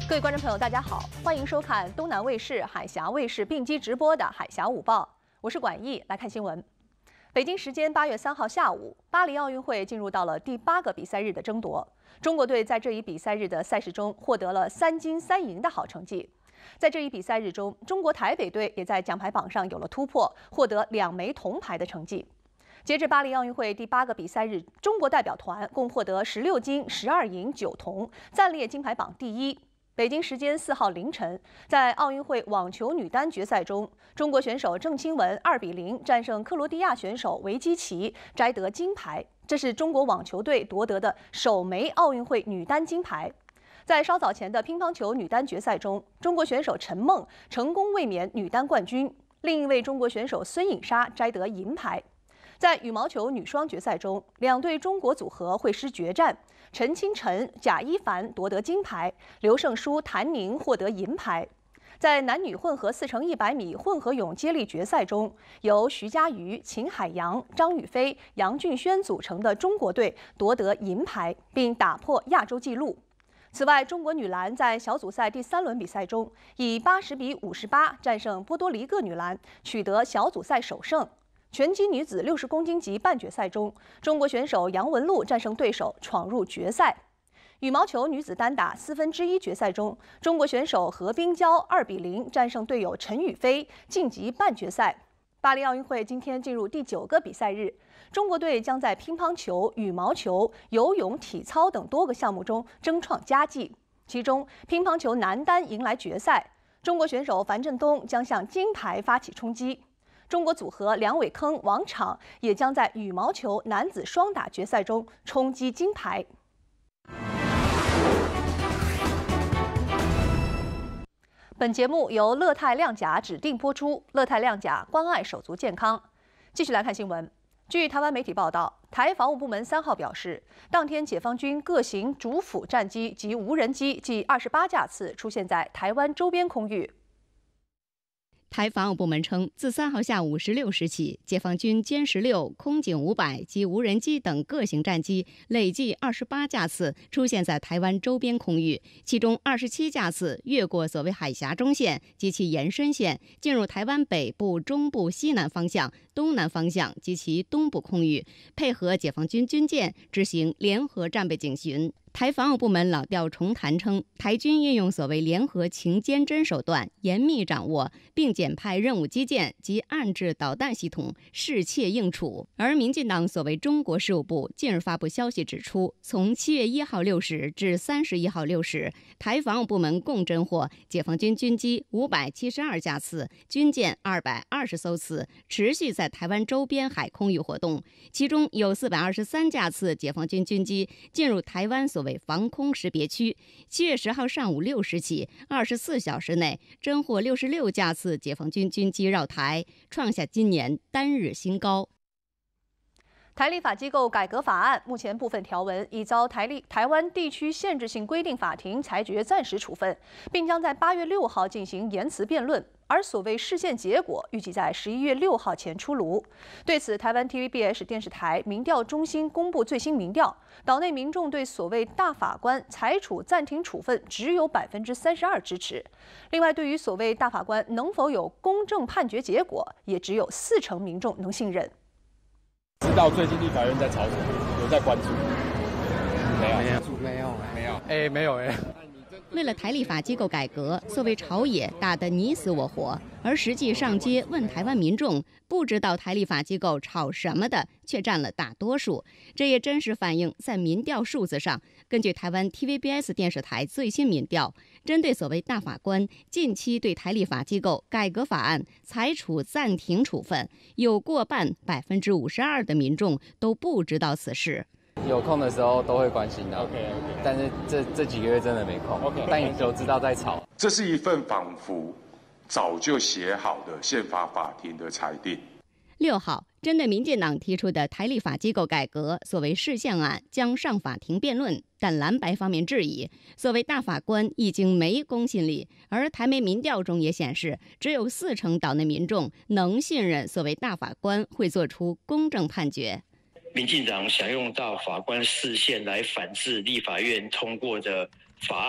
各位观众朋友，大家好，欢迎收看东南卫视、海峡卫视并机直播的《海峡午报》，我是管毅，来看新闻。北京时间8月3号下午，巴黎奥运会进入到了第8个比赛日的争夺。中国队在这一比赛日的赛事中获得了3金3银的好成绩。在这一比赛日中，中国台北队也在奖牌榜上有了突破，获得2枚铜牌的成绩。截至巴黎奥运会第8个比赛日，中国代表团共获得16金12银9铜，暂列金牌榜第1。北京时间4号凌晨，在奥运会网球女单决赛中，中国选手郑钦文2比0战胜克罗地亚选手维基奇，摘得金牌。这是中国网球队夺得的首枚奥运会女单金牌。在稍早前的乒乓球女单决赛中，中国选手陈梦成功卫冕女单冠军，另一位中国选手孙颖莎摘得银牌。在羽毛球女双决赛中，两队中国组合会师决战，陈清晨、贾一凡夺得金牌，刘胜书、谭宁获得银牌。在男女混合4×100米混合泳接力决赛中，由徐嘉余、秦海洋、张雨霏、杨俊轩组成的中国队夺得银牌，并打破亚洲纪录。此外，中国女篮在小组赛第3轮比赛中，以80比58战胜波多黎各女篮，取得小组赛首胜。拳击女子60公斤级半决赛中，中国选手杨文璐战胜对手，闯入决赛。羽毛球女子单打1/4决赛中，中国选手何冰娇2比0战胜队友陈雨霏，晋级半决赛。巴黎奥运会今天进入第9个比赛日，中国队将在乒乓球、羽毛球、游泳、体操等多个项目中争创佳绩。其中，乒乓球男单迎来决赛，中国选手樊振东将向金牌发起冲击。中国组合梁伟铿、王昶也将在羽毛球男子双打决赛中冲击金牌。本节目由乐泰亮甲指定播出，乐泰亮甲关爱手足健康。继续来看新闻。据台湾媒体报道，台防务部门3号表示，当天解放军各型主辅战机及无人机计28架次出现在台湾周边空域。 台防务部门称，自3号下午16时起，解放军歼16、空警500及无人机等各型战机累计28架次出现在台湾周边空域，其中27架次越过所谓海峡中线及其延伸线，进入台湾北部、中部、西南方向、东南方向及其东部空域，配合解放军军舰执行联合战备警巡。台防务部门老调重弹称，台军运用所谓联合情监侦手段，严密掌握并检派任务机舰及暗制导弹系统，适切应处。而民进党所谓中国事务部近日发布消息指出，从7月1号6时至31号6时，台防务部门共侦获解放军军机572架次，军舰220艘次，持续在台湾周边海空域活动，其中有423架次解放军军机进入台湾所谓防空识别区。7月10号上午6时起，24小时内侦获66架次解放军军机绕台，创下今年单日新高。 台立法机构改革法案目前部分条文已遭台湾地区限制性规定法庭裁决暂时处分，并将在8月6号进行言辞辩论。而所谓释宪结果预计在11月6号前出炉。对此，台湾 TVBS 电视台民调中心公布最新民调，岛内民众对所谓大法官裁处暂停处分只有32%支持。另外，对于所谓大法官能否有公正判决结果，也只有40%民众能信任。 知道最近立法院在吵什么，有在关注？没有。 为了台立法机构改革，所谓朝野打得你死我活，而实际上街问台湾民众不知道台立法机构吵什么的，却占了大多数。这也真实反映在民调数字上。根据台湾 TVBS 电视台最新民调，针对所谓大法官近期对台立法机构改革法案裁处暂停处分，有过半52%的民众都不知道此事。 有空的时候都会关心的，但是这几个月真的没空，但也都知道在吵。 这是一份仿佛早就写好的宪法法庭的裁定。 6号，针对民进党提出的台立法机构改革所谓释宪案将上法庭辩论，但蓝白方面质疑所谓大法官已经没公信力，而台媒民调中也显示，只有40%岛内民众能信任所谓大法官会做出公正判决。 民进党想用大法官释宪来反制立法院通过的法案，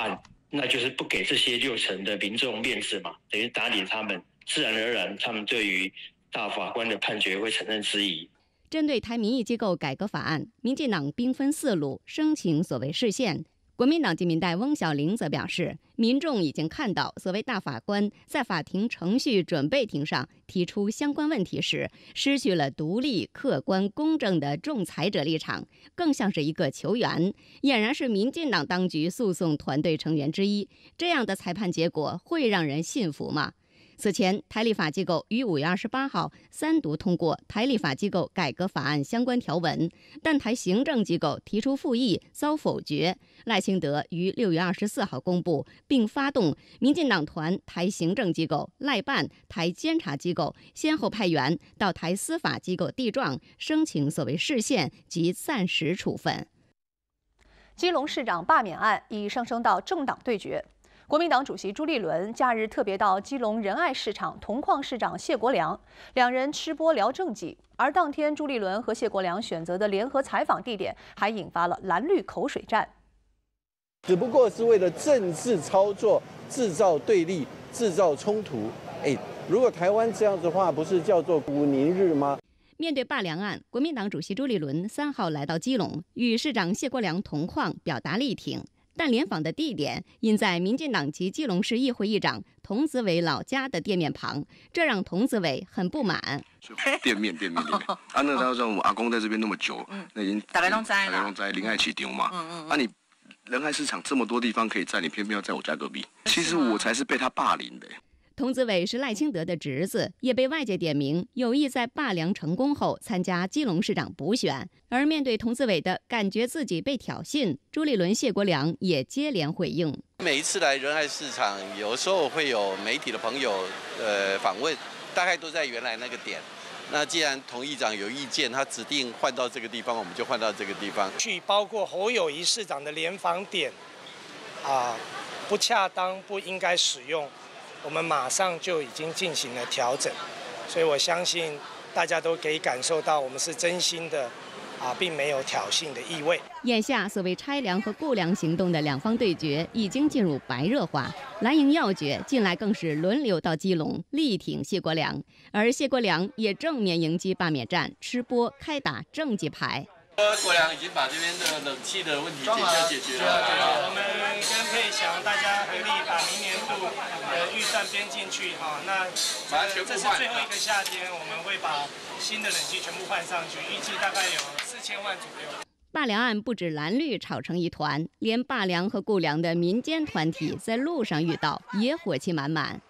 那就是不给这些6成的民众面子嘛，等于打脸他们，自然而然他们对于大法官的判决会产生质疑。 针对台民意机构改革法案，民进党兵分4路申请所谓释宪。国民党籍民代翁小玲则表示，民众已经看到所谓大法官在法庭程序准备庭上提出相关问题时，失去了独立、客观、公正的仲裁者立场，更像是一个球员，俨然是民进党当局诉讼团队成员之一。这样的裁判结果会让人信服吗？此前，台立法机构于5月28号3读通过台立法机构改革法案相关条文，但台行政机构提出复议遭否决。赖清德于6月24号公布，并发动民进党团台行政机构、赖办、台监察机构先后派员到台司法机构递状，申请所谓释宪及暂时处分。 基隆市长罢免案已上升到政党对决。国民党主席朱立伦假日特别到基隆仁爱市场同框市长谢国良，两人吃播聊政绩。而当天朱立伦和谢国良选择的联合采访地点，还引发了蓝绿口水战。 只不过是为了政治操作，制造对立，制造冲突。如果台湾这样子的话，不是叫做五宁日吗？ 面对罢梁案，国民党主席朱立伦3号来到基隆，与市长谢国良同框，表达力挺。但联访的地点因在民进党籍基隆市议会议长童子伟老家的店面旁，这让童子伟很不满。 店面啊，那他说我们阿公在这边那么久，那已经大家都在林爱市场嘛，啊你仁爱市场这么多地方可以在，你偏偏要在我家隔壁，其实我才是被他霸凌的。 童子伟是赖清德的侄子，也被外界点名有意在罢梁成功后参加基隆市长补选。而面对童子伟的感觉自己被挑衅，朱立伦、谢国良也接连回应。 每一次来仁爱市场，有时候会有媒体的朋友访问，大概都在原来那个点。那既然童议长有意见，他指定换到这个地方，我们就换到这个地方去。包括侯友宜市长的联访点不恰当，不应该使用。我们马上就已经进行了调整，所以我相信大家都可以感受到我们是真心的，并没有挑衅的意味。 眼下所谓拆梁和顾梁行动的两方对决已经进入白热化，蓝营要诀近来更是轮流到基隆力挺谢国良，而谢国良也正面迎击罢免战，吃播开打政绩牌。 国良已经把这边的冷气的问题解决了。 我们跟佩祥大家合力把明年度的预算编进去那这是最后一个夏天，我们会把新的冷气全部换上去，预计大概有4000万左右。 罢梁案不止蓝绿吵成一团，连罢梁和顾梁的民间团体在路上遇到也火气满满。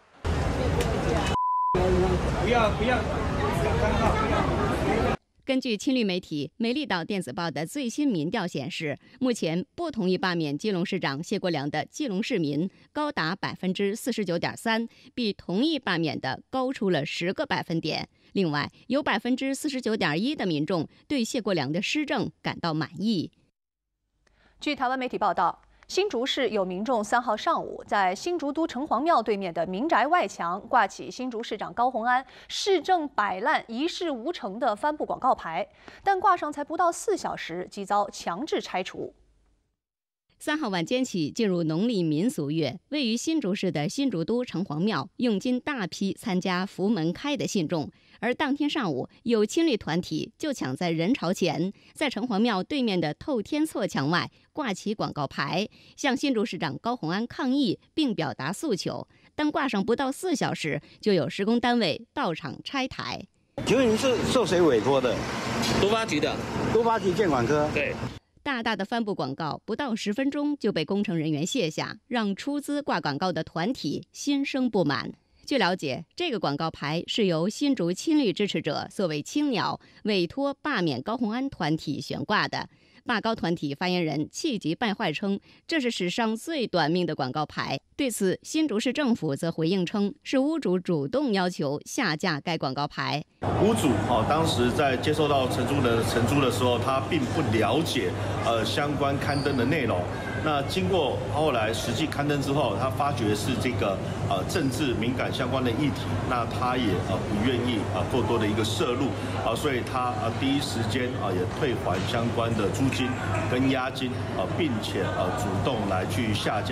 不要！ 根据亲绿媒体《美丽岛电子报》的最新民调显示，目前不同意罢免基隆市长谢国良的基隆市民高达49.3%，比同意罢免的高出了10个百分点。另外，有49.1%的民众对谢国良的施政感到满意。 据台湾媒体报道，新竹市有民众3号上午在新竹都城隍庙对面的民宅外墙挂起新竹市长高虹安市政摆烂、一事无成的帆布广告牌，但挂上才不到4小时，即遭强制拆除。 3号晚间起进入农历民俗月，位于新竹市的新竹都城隍庙涌进大批参加福门开的信众，而当天上午有亲绿团体就抢在人潮前，在城隍庙对面的透天厝墙外挂起广告牌，向新竹市长高虹安抗议并表达诉求，但挂上不到4小时，就有施工单位到场拆台。 请问您是受谁委托的？ 都发局的。 都发局建管科。 对。 大大的帆布广告不到10分钟就被工程人员卸下，让出资挂广告的团体心生不满。据了解，这个广告牌是由新竹亲绿支持者所谓青鸟委托罢免高虹安团体悬挂的。罢高团体发言人气急败坏称，这是史上最短命的广告牌。对此，新竹市政府则回应称，是屋主主动要求下架该广告牌。 屋主当时在接受到承租的时候，他并不了解相关刊登的内容。那经过后来实际刊登之后，他发觉是这个政治敏感相关的议题，那他也不愿意过多的一个涉入所以他第一时间也退还相关的租金跟押金并且主动来去下架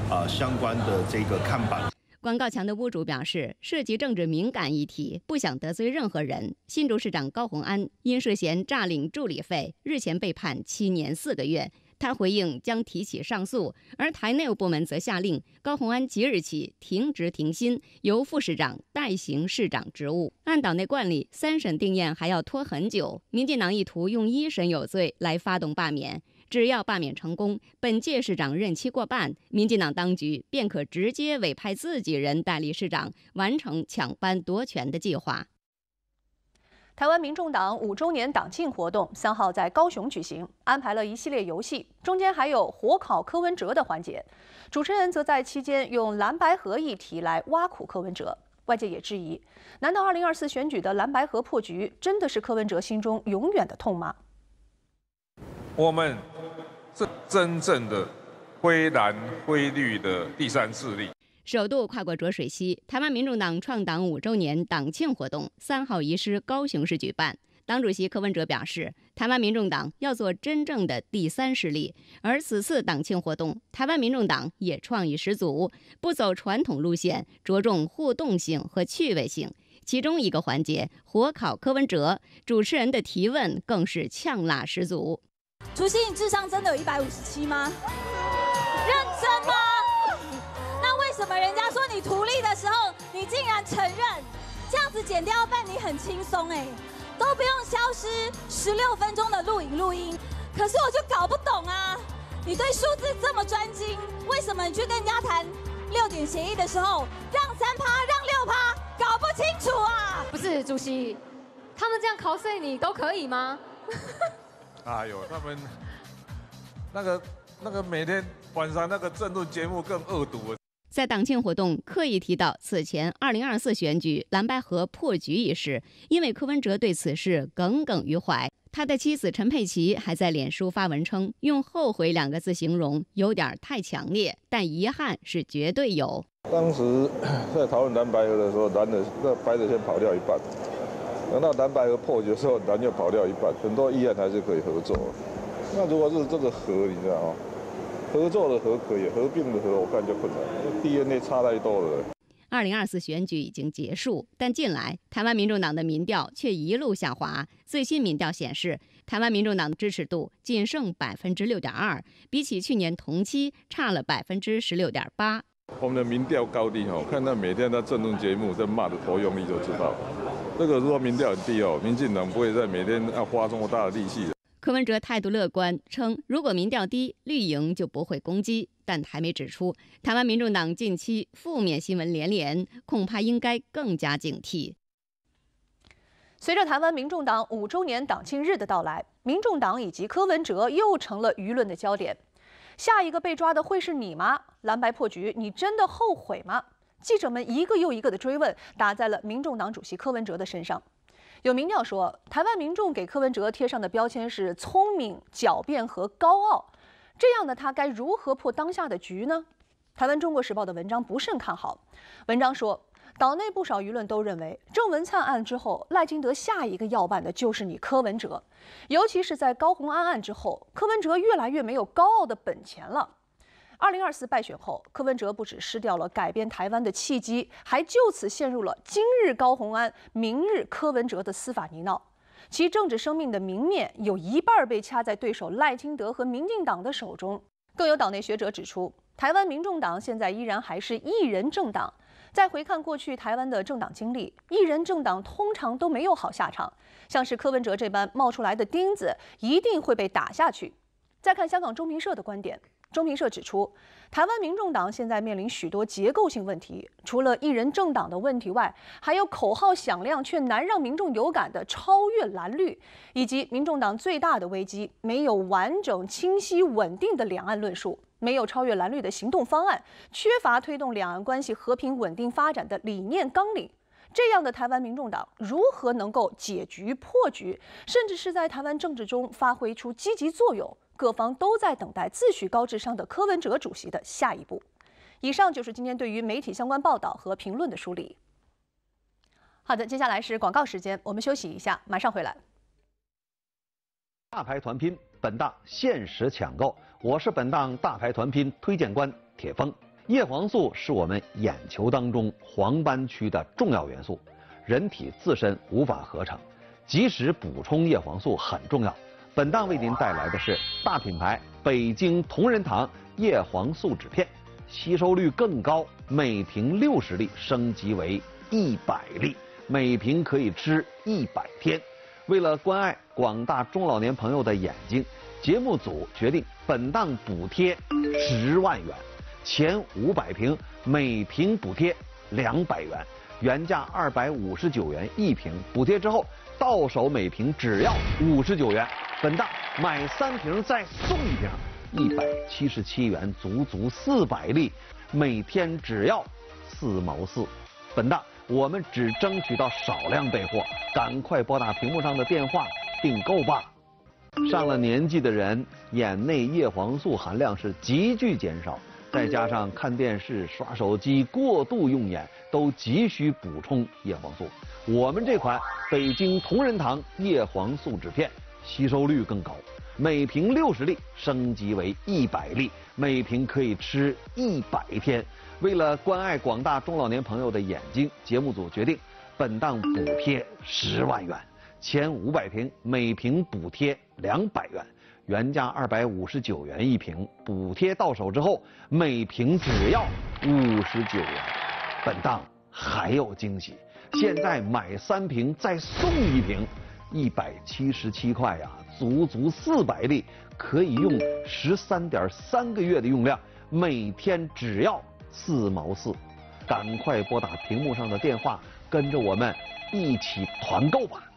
相关的这个看板。 广告墙的屋主表示，涉及政治敏感议题，不想得罪任何人。新竹市长高虹安因涉嫌诈领助理费，日前被判7年4个月。他回应将提起上诉，而台内部部门则下令高虹安即日起停职停薪，由副市长代行市长职务。按岛内惯例，3审定谳还要拖很久。民进党意图用1审有罪来发动罢免。只要罢免成功，本届市长任期过半，民进党当局便可直接委派自己人代理市长，完成抢班夺权的计划。 台湾民众党5周年党庆活动3号在高雄举行，安排了一系列游戏，中间还有火烤柯文哲的环节。主持人则在期间用蓝白合议题来挖苦柯文哲。外界也质疑，难道2024选举的蓝白合破局真的是柯文哲心中永远的痛吗？ 我们是真正的灰蓝灰绿的第三势力。 首度跨过浊水溪，台湾民众党创党5周年党庆活动3号移师高雄市举办。党主席柯文哲表示，台湾民众党要做真正的第三势力，而此次党庆活动，台湾民众党也创意十足，不走传统路线，着重互动性和趣味性。其中一个环节火烤柯文哲，主持人的提问更是呛辣十足。 主席，你智商真的有157吗？认真吗？那为什么人家说你图利的时候，你竟然承认？这样子剪掉半你很轻松哎，都不用消失16分钟的录音。可是我就搞不懂啊，你对数字这么专精，为什么你去跟人家谈6点协议的时候，让3%让6%，搞不清楚啊？ 不是主席，他们这样cos你都可以吗？ 哎呦，他们那个每天晚上那个政论节目更恶毒。 在党庆活动刻意提到此前2024选举蓝白合破局一事，因为柯文哲对此事耿耿于怀。他的妻子陈佩琪还在脸书发文称，用后悔2个字形容有点太强烈，但遗憾是绝对有。 当时在讨论蓝白合的时候，白的先跑掉一半。等到蓝白合破局的时候，蓝又跑掉一半，很多议案还是可以合作。那如果是这个合，你知道吗？合作的合可以，合并的合我看就困难，因为 DNA 差太多了。 2024选举已经结束，但近来台湾民众党的民调却一路下滑。最新民调显示，台湾民众党的支持度仅剩6.2%，比起去年同期差了16.8%。 我们的民调高低看他每天在政论节目在骂的头用力就知道。这个如果民调很低民进党不会在每天要花这么大的力气。 柯文哲态度乐观，称如果民调低，绿营就不会攻击，但还没指出台湾民众党近期负面新闻连连，恐怕应该更加警惕。 随着台湾民众党5周年党庆日的到来，民众党以及柯文哲又成了舆论的焦点。下一个被抓的会是你吗？蓝白破局，你真的后悔吗？记者们一个又一个的追问，打在了民众党主席柯文哲的身上。有民调说，台湾民众给柯文哲贴上的标签是聪明、狡辩和高傲，这样的他该如何破当下的局呢？台湾中国时报的文章不甚看好。文章说，岛内不少舆论都认为，郑文灿案之后，赖清德下一个要办的就是你柯文哲，尤其是在高虹安案之后，柯文哲越来越没有高傲的本钱了。2024败选后，柯文哲不只失掉了改变台湾的契机，还就此陷入了今日高虹安，明日柯文哲的司法泥淖。其政治生命的明面有一半被掐在对手赖清德和民进党的手中。更有岛内学者指出，台湾民众党现在依然还是一人政党。再回看过去台湾的政党经历，一人政党通常都没有好下场，像是柯文哲这般冒出来的钉子，一定会被打下去。再看香港中评社的观点。中评社指出，台湾民众党现在面临许多结构性问题，除了一人政党的问题外，还有口号响亮却难让民众有感的超越蓝绿，以及民众党最大的危机，没有完整、清晰、稳定的两岸论述，没有超越蓝绿的行动方案，缺乏推动两岸关系和平稳定发展的理念纲领。这样的台湾民众党如何能够解局破局，甚至是在台湾政治中发挥出积极作用？各方都在等待自诩高智商的柯文哲主席的下一步。以上就是今天对于媒体相关报道和评论的梳理。好的，接下来是广告时间，我们休息一下，马上回来。 大牌团拼，本档限时抢购，我是本档大牌团拼推荐官铁峰。 叶黄素是我们眼球当中黄斑区的重要元素，人体自身无法合成，及时补充叶黄素很重要。本档为您带来的是大品牌北京同仁堂叶黄素酯片，吸收率更高，每瓶60粒升级为100粒，每瓶可以吃100天。为了关爱广大中老年朋友的眼睛，节目组决定本档补贴10万元，前500瓶每瓶补贴200元，原价259元一瓶，补贴之后到手每瓶只要59元。本档买3瓶再送1瓶，177元，足400粒，每天只要4毛4。本档我们只争取到少量备货，赶快拨打屏幕上的电话订购吧。上了年纪的人，眼内叶黄素含量是急剧减少，再加上看电视、刷手机过度用眼，都急需补充叶黄素。我们这款北京同仁堂叶黄素酯片吸收率更高，每瓶60粒升级为100粒，每瓶可以吃100天。为了关爱广大中老年朋友的眼睛，节目组决定本档补贴10万元，前500瓶每瓶补贴200元，原价259元一瓶，补贴到手之后每瓶只要59元。本档还有惊喜，现在买3瓶再送1瓶，177块呀，足400粒，可以用13.3个月的用量，每天只要4毛4。赶快拨打屏幕上的电话，跟着我们一起团购吧。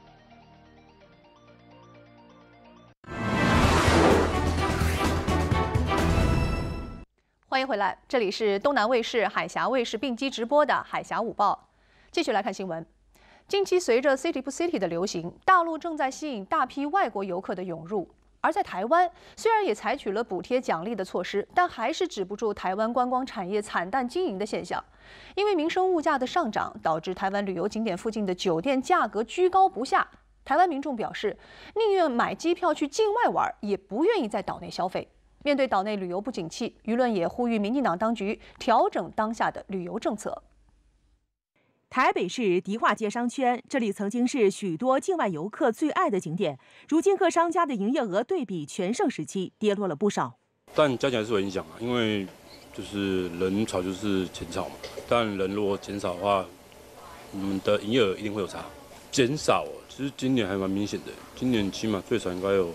欢迎回来，这里是东南卫视、海峡卫视并机直播的《海峡午报》。继续来看新闻。近期随着 City to City 的流行，大陆正在吸引大批外国游客的涌入。而在台湾，虽然也采取了补贴奖励的措施，但还是止不住台湾观光产业惨淡经营的现象。因为民生物价的上涨，导致台湾旅游景点附近的酒店价格居高不下。台湾民众表示，宁愿买机票去境外玩，也不愿意在岛内消费。面对岛内旅游不景气，舆论也呼吁民进党当局调整当下的旅游政策。 台北市迪化街商圈，这里曾经是许多境外游客最爱的景点，如今各商家的营业额对比全盛时期跌落了不少。 但加起来是有影响啊，因为就是人潮就是减少嘛，但人如果减少的话，你们的营业额一定会有差。减少，其实今年还蛮明显的，今年起码最少应该有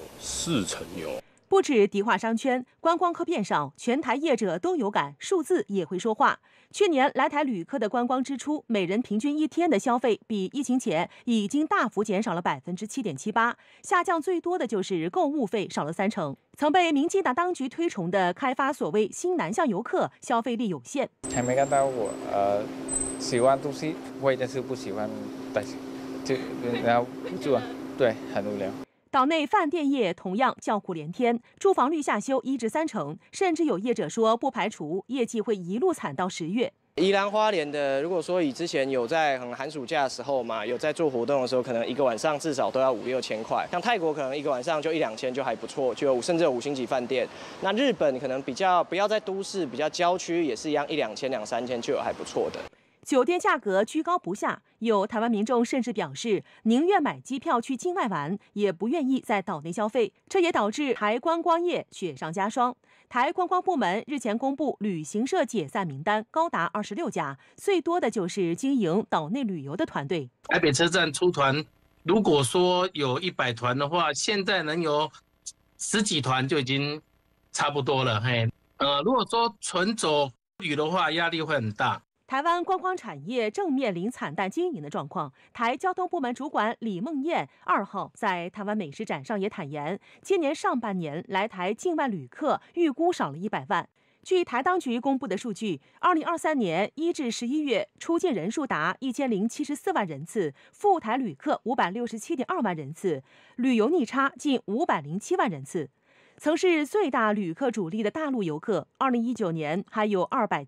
40%有。 不止迪化商圈，观光客变少，全台业者都有感，数字也会说话。去年来台旅客的观光支出，每人平均1天的消费比疫情前已经大幅减少了7.78%，下降最多的就是购物费少了30%。曾被民进党当局推崇的开发所谓新南向游客，消费力有限。 还没看到我喜欢东西会，但是不喜欢带，就然后不住啊，对，很无聊。 岛内饭店业同样叫苦连天，住房率下修1至3成，甚至有业者说不排除业绩会一路惨到10月。 宜兰花莲的，如果说以之前有在寒暑假的时候嘛，有在做活动的时候，可能一个晚上至少都要5、6千块。像泰国可能一个晚上就1、2千就还不错，就甚至有5星级饭店。那日本可能比较不要在都市，比较郊区也是一样1、2千、2、3千就有还不错的。 酒店价格居高不下，有台湾民众甚至表示，宁愿买机票去境外玩，也不愿意在岛内消费。这也导致台观光业雪上加霜。台观光部门日前公布旅行社解散名单，高达26家，最多的就是经营岛内旅游的团队。 台北车站出团，如果说有100团的话，现在能有10几团就已经差不多了。如果说纯走旅的话，压力会很大。 台湾观光产业正面临惨淡经营的状况。台交通部门主管李梦燕2号在台湾美食展上也坦言，今年上半年来台境外旅客预估少了100万。据台当局公布的数据，2023年1至11月出境人数达1074万人次，赴台旅客567.2万人次，旅游逆差近507万人次。曾是最大旅客主力的大陆游客，2019年还有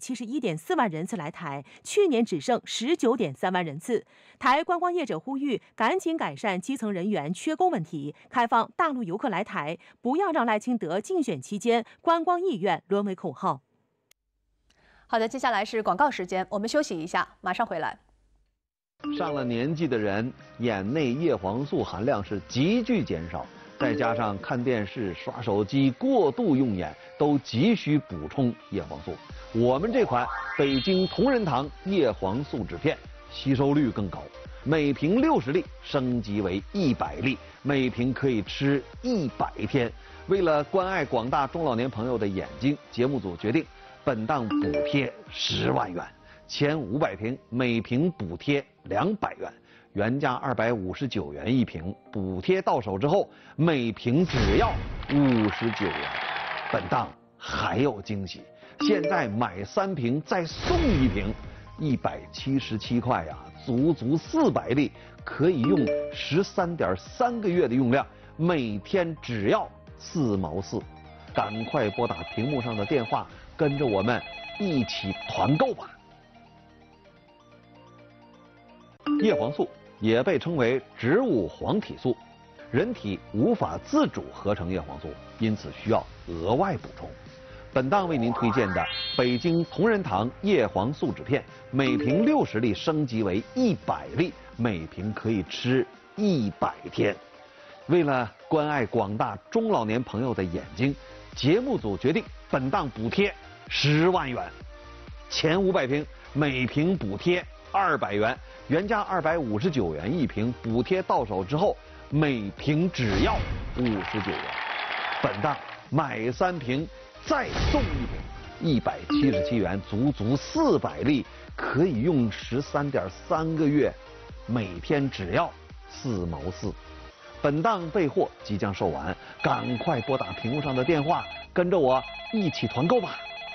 271.4万人次来台，去年只剩19.3万人次。台观光业者呼吁赶紧改善基层人员缺工问题，开放大陆游客来台，不要让赖清德竞选期间观光意愿沦为口号。 好的，接下来是广告时间，我们休息一下，马上回来。 上了年纪的人，眼内叶黄素含量是急剧减少，再加上看电视、刷手机过度用眼，都急需补充叶黄素。我们这款北京同仁堂叶黄素酯片吸收率更高，每瓶60粒升级为100粒，每瓶可以吃100天。为了关爱广大中老年朋友的眼睛，节目组决定本档补贴10万元。前500瓶每瓶补贴200元，原价259元一瓶，补贴到手之后每瓶只要59元。本档还有惊喜，现在买3瓶再送1瓶，177块呀，足400粒，可以用13.3个月的用量，每天只要4毛4。赶快拨打屏幕上的电话，跟着我们一起团购吧。叶黄素也被称为植物黄体素，人体无法自主合成叶黄素，因此需要额外补充。本档为您推荐的北京同仁堂叶黄素酯片，每瓶60粒升级为100粒，每瓶可以吃100天。为了关爱广大中老年朋友的眼睛，节目组决定本档补贴10万元。前500瓶每瓶补贴200元，原价259元一瓶，补贴到手之后每瓶只要59元。本档买3瓶再送1瓶，177元，足400粒，可以用13.3个月，每天只要4毛4。本档备货即将售完，赶快拨打屏幕上的电话，跟着我一起团购吧。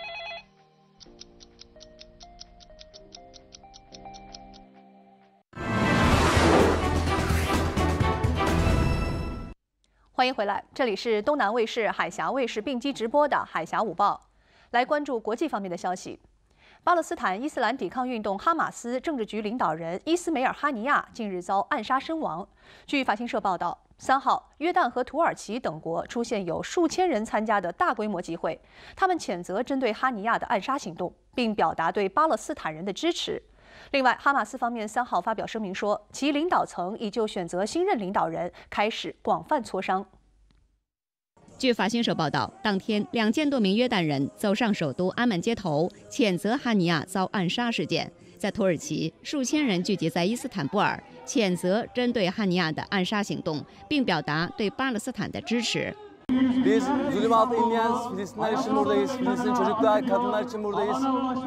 欢迎回来，这里是东南卫视、海峡卫视并机直播的《海峡午报》，来关注国际方面的消息。巴勒斯坦伊斯兰抵抗运动哈马斯政治局领导人伊斯梅尔·哈尼亚近日遭暗杀身亡。据法新社报道，3号，约旦和土耳其等国出现有数千人参加的大规模集会，他们谴责针对哈尼亚的暗杀行动，并表达对巴勒斯坦人的支持。另外，哈马斯方面3号发表声明说，其领导层已就选择新任领导人开始广泛磋商。 据法新社报道，当天2000多名约旦人走上首都阿曼街头，谴责哈尼亚遭暗杀事件。在土耳其，数千人聚集在伊斯坦布尔，谴责针对哈尼亚的暗杀行动，并表达对巴勒斯坦的支持。 Biz zulüm altında inleyen Filistinler için buradayız. Filistin çocuklar, kadınlar için buradayız.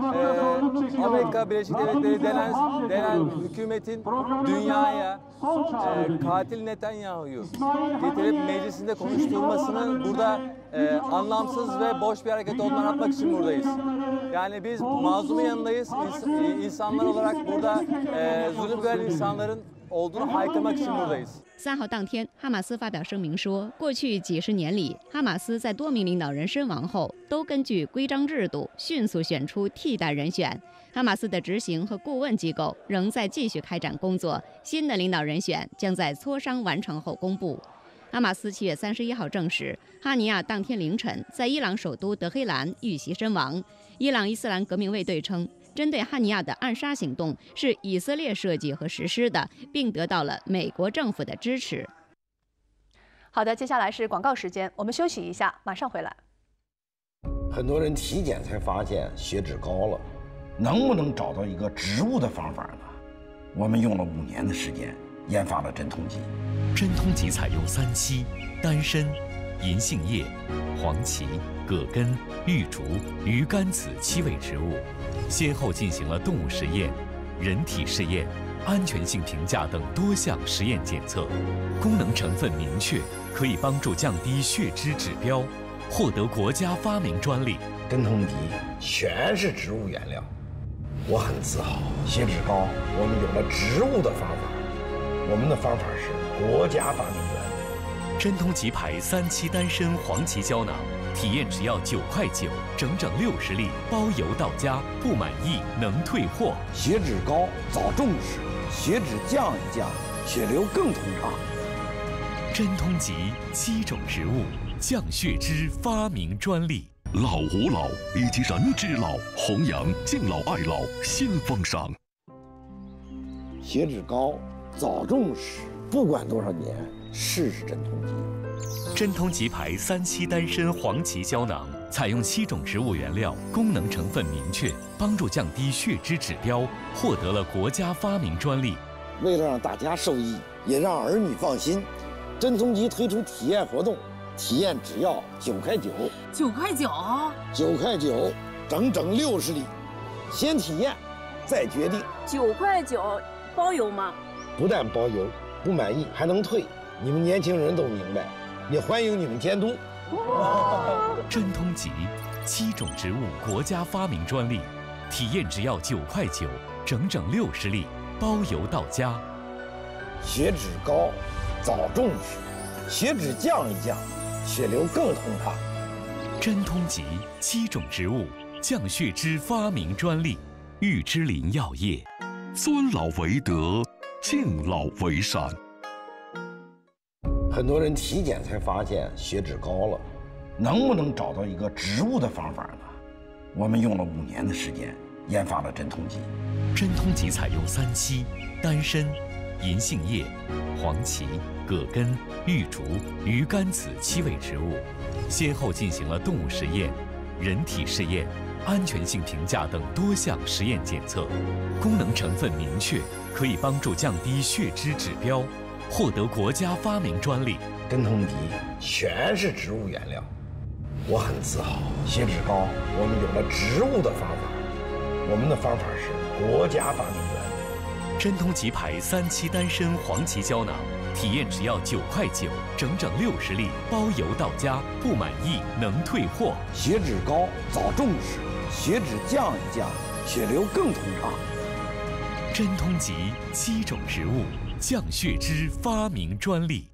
Amerika Birleşik Devletleri denen hükümetin dünyaya katil Netanyahu'yu getirip meclisinde konuşturmasının burada anlamsız ve boş bir hareket olduğunu anlatmak için buradayız. Yani biz mazlumun yanındayız. İnsanlar olarak burada zulüm gören insanların olduğunu haykırmak için buradayız. 3号当天，哈马斯发表声明说，过去几10年里，哈马斯在多名领导人身亡后，都根据规章制度迅速选出替代人选。哈马斯的执行和顾问机构仍在继续开展工作，新的领导人选将在磋商完成后公布。哈马斯7月31号证实，哈尼亚当天凌晨在伊朗首都德黑兰遇袭身亡。伊朗伊斯兰革命卫队称，针对哈尼亚的暗杀行动是以色列设计和实施的，并得到了美国政府的支持。 好的，接下来是广告时间，我们休息一下，马上回来。 很多人体检才发现血脂高了，能不能找到一个植物的方法呢？我们用了5年的时间研发了镇痛剂。 镇痛剂采用3烯、丹参、银杏叶、黄芪、葛根、玉竹、鱼甘子7味植物，先后进行了动物实验、人体试验、安全性评价等多项实验检测，功能成分明确，可以帮助降低血脂指标，获得国家发明专利。 镇痛剂全是植物原料，我很自豪。血脂高，我们有了植物的方法，我们的方法是国家发明专利。 镇痛剂牌3烯丹参黄芪胶囊，体验只要9块9，整整60粒，包邮到家，不满意能退货。 血脂高早重视，血脂降一降，血流更通畅。 镇痛剂7种植物降血脂发明专利。 老吾老以及人之老，弘扬敬老爱老新风尚。 血脂高，早重视，不管多少年，试试镇痛剂。 镇痛吉牌3期丹参黄芪胶囊，采用7种植物原料，功能成分明确，帮助降低血脂指标，获得了国家发明专利。 为了让大家受益，也让儿女放心，镇痛吉推出体验活动，体验只要9块9。 9块9 ？9块9，整整60粒，先体验，再决定。 9块9，包邮吗？ 不但包邮，不满意还能退。你们年轻人都明白，也欢迎你们监督。 镇痛吉，7种植物国家发明专利，体验只要9块9，整整60粒，包邮到家。 血脂高，早重视，血脂降一降，血流更通畅。 镇痛吉，7种植物降血脂发明专利，玉芝林药业。 尊老为德，敬老为善。 很多人体检才发现血脂高了，能不能找到一个植物的方法呢？我们用了5年的时间研发了镇痛吉。 镇痛吉采用3期丹参、银杏叶、黄芪、葛根、玉竹、鱼甘子7味植物，先后进行了动物实验、人体试验、安全性评价等多项实验检测，功能成分明确，可以帮助降低血脂指标，获得国家发明专利。 镇痛吉全是植物原料，我很自豪。血脂高，我们有了植物的方法，我们的方法是国家发明专利。 镇痛吉牌3期丹参黄芪胶囊，体验只要9块9，整整60粒，包邮到家，不满意能退货。 血脂高，早重视，血脂降一降，血流更通畅。 镇痛吉7种植物降血脂发明专利。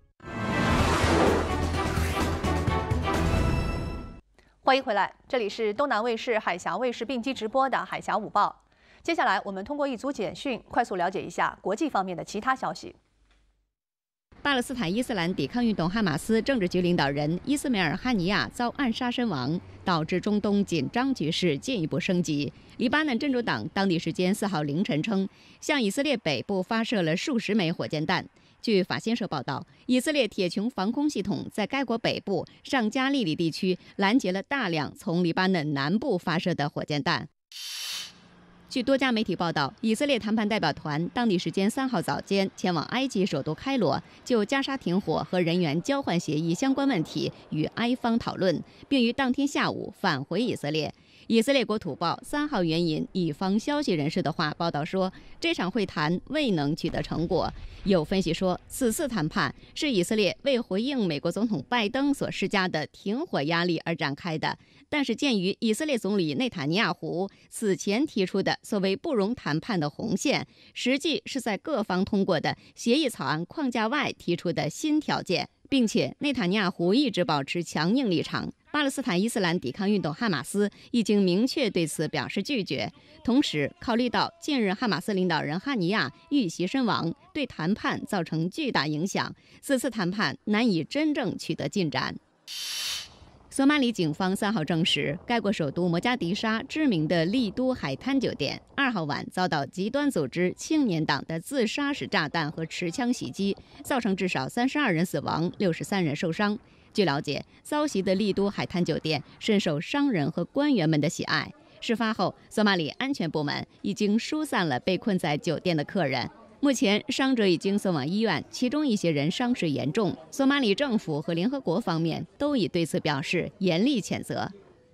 欢迎回来，这里是东南卫视、海峡卫视并机直播的《海峡午报》。接下来，我们通过一组简讯，快速了解一下国际方面的其他消息。 巴勒斯坦伊斯兰抵抗运动哈马斯政治局领导人伊斯梅尔·哈尼亚遭暗杀身亡，导致中东紧张局势进一步升级。黎巴嫩真主党当地时间4号凌晨称，向以色列北部发射了数十枚火箭弹。据法新社报道，以色列铁穹防空系统在该国北部上加利利地区拦截了大量从黎巴嫩南部发射的火箭弹。据多家媒体报道，以色列谈判代表团当地时间3号早间前往埃及首都开罗，就加沙停火和人员交换协议相关问题与埃方讨论，并于当天下午返回以色列。以色列国土报3号援引以方消息人士的话报道说，这场会谈未能取得成果。有分析说，此次谈判是以色列为回应美国总统拜登所施加的停火压力而展开的。但是，鉴于以色列总理内塔尼亚胡此前提出的所谓不容谈判的红线，实际是在各方通过的协议草案框架外提出的新条件，并且内塔尼亚胡一直保持强硬立场。巴勒斯坦伊斯兰抵抗运动哈马斯已经明确对此表示拒绝。同时，考虑到近日哈马斯领导人哈尼亚遇袭身亡，对谈判造成巨大影响，此次谈判难以真正取得进展。索马里警方3号证实，该国首都摩加迪沙知名的丽都海滩酒店2号晚遭到极端组织青年党的自杀式炸弹和持枪袭击，造成至少32人死亡，63人受伤。据了解，遭袭的丽都海滩酒店深受商人和官员们的喜爱。事发后，索马里安全部门已经疏散了被困在酒店的客人。目前，伤者已经送往医院，其中一些人伤势严重。索马里政府和联合国方面都已对此表示严厉谴责。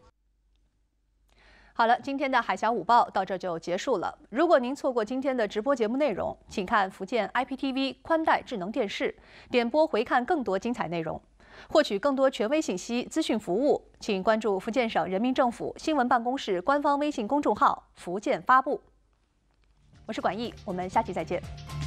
好了，今天的海峡午报到这就结束了。如果您错过今天的直播节目内容，请看福建 IPTV 宽带智能电视，点播回看更多精彩内容。获取更多权威信息、资讯服务，请关注福建省人民政府新闻办公室官方微信公众号“福建发布”。我是管毅，我们下期再见。